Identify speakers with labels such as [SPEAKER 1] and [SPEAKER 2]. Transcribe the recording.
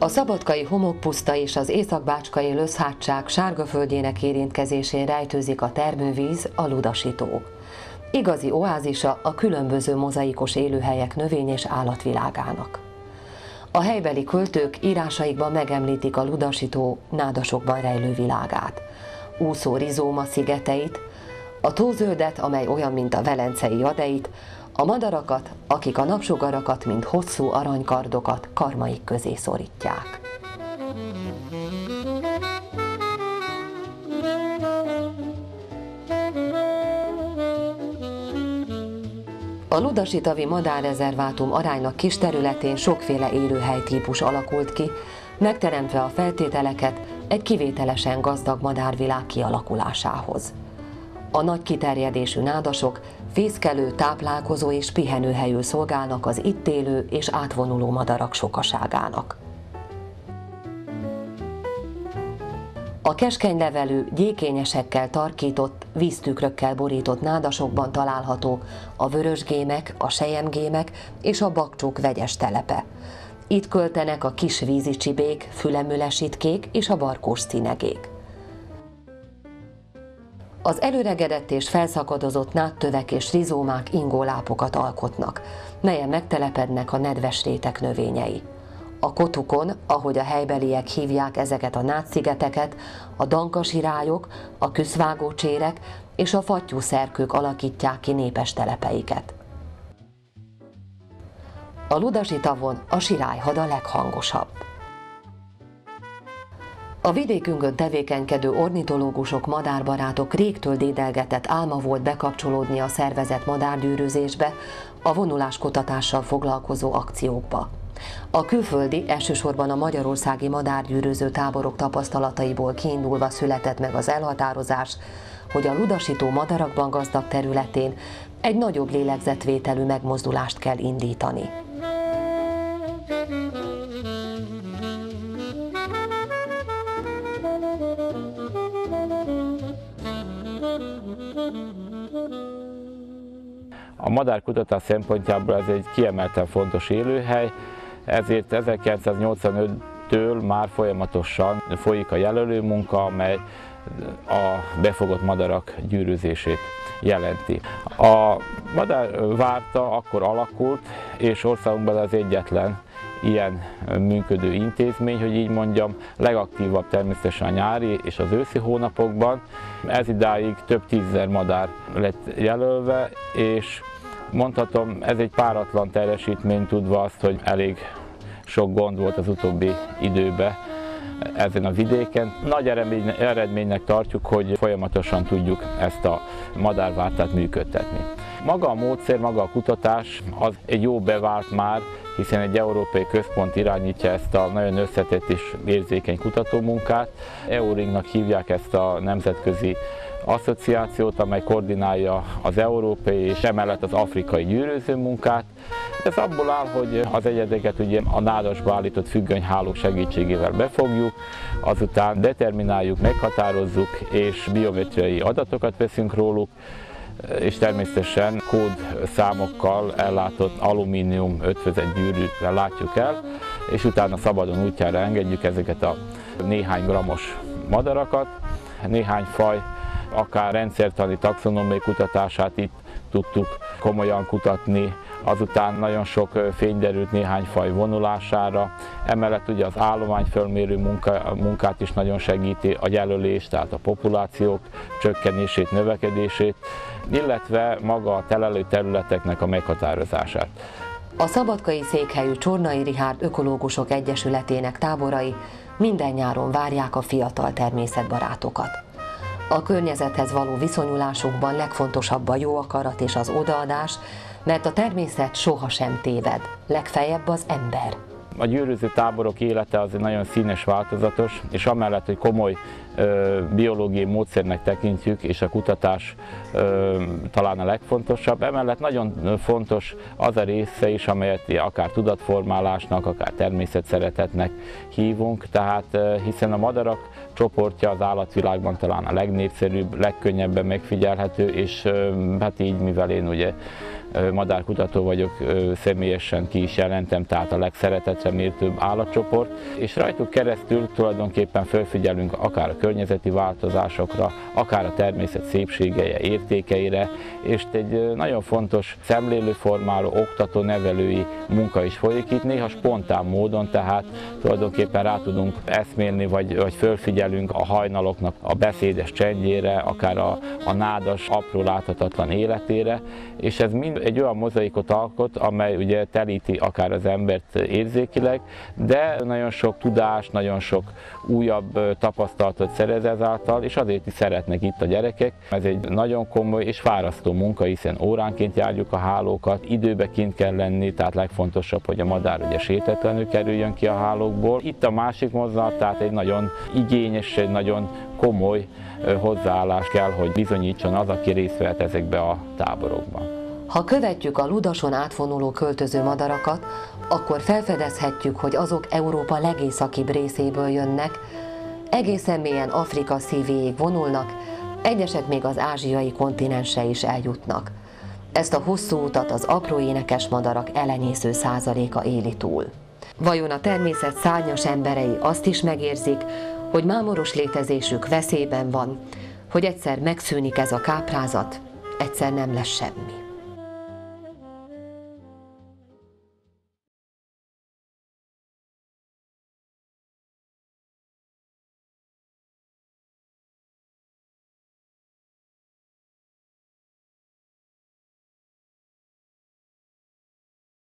[SPEAKER 1] A szabadkai homokpuszta és az északbácskai Löszhátság sárgaföldjének érintkezésén rejtőzik a termővíz, a Ludasító. Igazi oázisa a különböző mozaikos élőhelyek növény- és állatvilágának. A helybeli költők írásaikban megemlítik a Ludasító nádasokban rejlő világát, úszó rizóma szigeteit, a tózöldet, amely olyan, mint a velencei jadeit, a madarakat, akik a napsugarakat, mint hosszú aranykardokat karmaik közé szorítják. A Ludasitavi madárrezervátum aránylag kis területén sokféle élőhelytípus alakult ki, megteremtve a feltételeket egy kivételesen gazdag madárvilág kialakulásához. A nagy kiterjedésű nádasok fészkelő, táplálkozó és pihenőhelyül szolgálnak az itt élő és átvonuló madarak sokaságának. A keskeny levelű, gyékényesekkel tarkított, víztükrökkel borított nádasokban található a vörösgémek, a selyemgémek és a bakcsók vegyes telepe. Itt költenek a kis vízicsibék, fülemülesítkék és a barkós színegék. Az előregedett és felszakadozott nádtövek és rizómák ingólápokat alkotnak, melyen megtelepednek a nedves rétek növényei. A kotukon, ahogy a helybeliek hívják ezeket a nádszigeteket, a dankasirályok, a küszvágócsérek és a fattyúszerkők alakítják ki népes telepeiket. A Ludasi-tavon a sirályhad a leghangosabb. A vidékünkön tevékenykedő ornitológusok, madárbarátok régtől dédelgetett álma volt bekapcsolódni a szervezett madárgyűrűzésbe, a vonuláskutatással foglalkozó akciókba. A külföldi, elsősorban a magyarországi madárgyűrűző táborok tapasztalataiból kiindulva született meg az elhatározás, hogy a Ludasító madarakban gazdag területén egy nagyobb lélegzetvételű megmozdulást kell indítani.
[SPEAKER 2] A madárkutatás szempontjából ez egy kiemelten fontos élőhely, ezért 1985-től már folyamatosan folyik a jelölőmunka, amely a befogott madarak gyűrűzését jelenti. A madárvárta akkor alakult, és országunkban az egyetlen ilyen működő intézmény, hogy így mondjam, legaktívabb természetesen a nyári és az őszi hónapokban. Ez idáig több tízezer madár lett jelölve, és mondhatom, ez egy páratlan teljesítmény, tudva azt, hogy elég sok gond volt az utóbbi időben ezen a vidéken. Nagy eredménynek tartjuk, hogy folyamatosan tudjuk ezt a madárvártát működtetni. Maga a módszer, maga a kutatás az egy jó bevált már, hiszen egy európai központ irányítja ezt a nagyon összetett és érzékeny kutatómunkát. EURING-nak hívják ezt a nemzetközi asszociációt, amely koordinálja az európai és emellett az afrikai gyűrűző munkát. Ez abból áll, hogy az egyedeket ugye a nádasba állított függönyhálók segítségével befogjuk, azután determináljuk, meghatározzuk és biometriai adatokat veszünk róluk, és természetesen kódszámokkal ellátott alumínium ötvözett gyűrűvel látjuk el, és utána szabadon útjára engedjük ezeket a néhány grammos madarakat. Néhány faj, akár rendszertani taxonómiai kutatását itt tudtuk komolyan kutatni, azután nagyon sok fény derült néhány faj vonulására, emellett ugye az állományfölmérő munkát is nagyon segíti, a jelölést, tehát a populációk csökkenését, növekedését, illetve maga a telelő területeknek a meghatározását.
[SPEAKER 1] A szabadkai székhelyű Csornai Richárd Ökológusok Egyesületének táborai minden nyáron várják a fiatal természetbarátokat. A környezethez való viszonyulásukban legfontosabb a jó akarat és az odaadás, mert a természet sohasem téved, legfeljebb az ember.
[SPEAKER 2] A gyűrűző táborok élete azért nagyon színes, változatos, és amellett, hogy komoly biológiai módszernek tekintjük, és a kutatás talán a legfontosabb. Emellett nagyon fontos az a része is, amelyet akár tudatformálásnak, akár természetszeretetnek hívunk, tehát hiszen a madarak csoportja az állatvilágban talán a legnépszerűbb, legkönnyebben megfigyelhető, és hát így, mivel én ugye madárkutató vagyok, személyesen ki is jelentem, tehát a legszeretetre méltóbb állatcsoport, és rajtuk keresztül tulajdonképpen felfigyelünk akár a környezeti változásokra, akár a természet szépségeire, értékeire, és egy nagyon fontos szemlélőformáló, oktató, nevelői munka is folyik itt, néha spontán módon, tehát tulajdonképpen rá tudunk eszmélni, vagy felfigyelünk a hajnaloknak a beszédes csendjére, akár a nádas, apró láthatatlan életére, és ez mind egy olyan mozaikot alkot, amely ugye telíti akár az embert érzékileg, de nagyon sok tudás, nagyon sok újabb tapasztalatot szerez ezáltal, és azért is szeretnek itt a gyerekek. Ez egy nagyon komoly és fárasztó munka, hiszen óránként járjuk a hálókat, időbe kint kell lenni, tehát legfontosabb, hogy a madár ugye sértetlenül kerüljön ki a hálókból. Itt a másik mozzanat, tehát egy nagyon igényes, egy nagyon komoly hozzáállás kell, hogy bizonyítson az, aki részt vehet ezekbe a táborokban.
[SPEAKER 1] Ha követjük a ludason átvonuló költöző madarakat, akkor felfedezhetjük, hogy azok Európa legészakibb részéből jönnek, egészen mélyen Afrika szívéig vonulnak, egyesek még az ázsiai kontinensre is eljutnak. Ezt a hosszú utat az apró énekes madarak elenyésző százaléka éli túl. Vajon a természet szárnyas emberei azt is megérzik, hogy mámoros létezésük veszélyben van, hogy egyszer megszűnik ez a káprázat, egyszer nem lesz semmi.